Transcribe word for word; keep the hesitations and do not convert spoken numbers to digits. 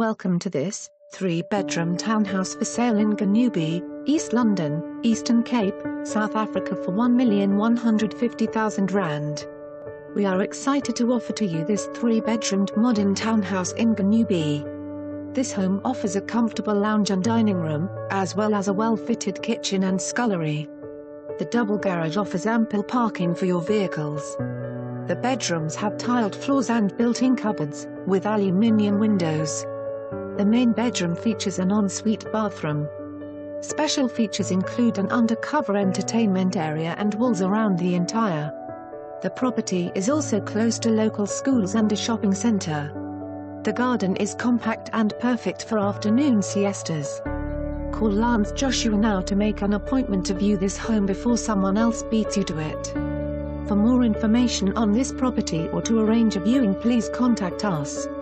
Welcome to this three-bedroom townhouse for sale in Ganubi, East London, Eastern Cape, South Africa for one million one hundred fifty thousand rand. We are excited to offer to you this three-bedroomed modern townhouse in Ganubi. This home offers a comfortable lounge and dining room, as well as a well-fitted kitchen and scullery. The double garage offers ample parking for your vehicles. The bedrooms have tiled floors and built-in cupboards, with aluminium windows. The main bedroom features an ensuite bathroom. Special features include an undercover entertainment area and walls around the entire. The property is also close to local schools and a shopping center. The garden is compact and perfect for afternoon siestas. Call Lance Joshua now to make an appointment to view this home before someone else beats you to it. For more information on this property or to arrange a viewing, please contact us.